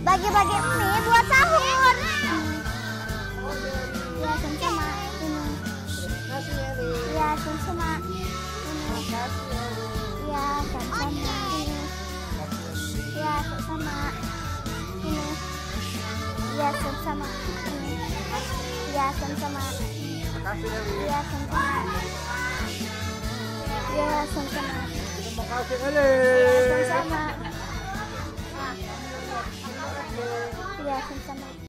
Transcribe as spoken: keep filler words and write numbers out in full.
bagi-bagi mie buat sahur. Ya sama ini. Ya sama ini. Ya sama ini. Ya sama ini. Ya sama ini. Ya sama. Ya sama. Ya sama. Terima kasih Eli. Ya sama. Ya sama.